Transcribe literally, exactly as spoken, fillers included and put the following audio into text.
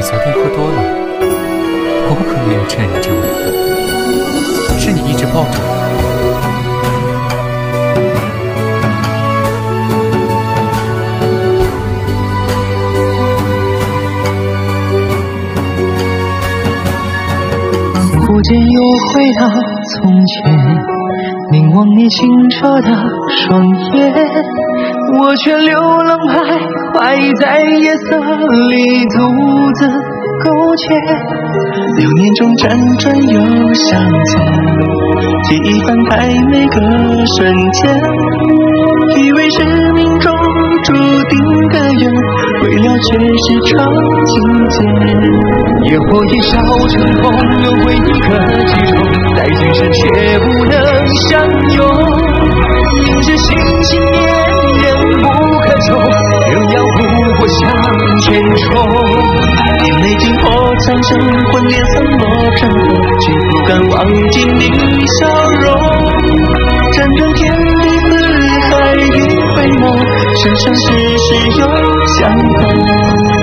昨天喝多了，我可没有趁人之危，是你一直抱着我。 不见又回到从前，凝望你清澈的双眼，我却流浪徘徊在夜色里，独自苟且。流年中辗转又相见，记忆翻拍每个瞬间，以为是命中注定的缘，未料却是场情节。野火一烧成红，又为一颗记仇，在今生却不能相拥。明知心心念念不可求，仍要扑火向前冲。眼泪经过残生，魂脸散落成河，却不敢忘记你笑容。辗转天地四海一回眸，生生世世又相逢。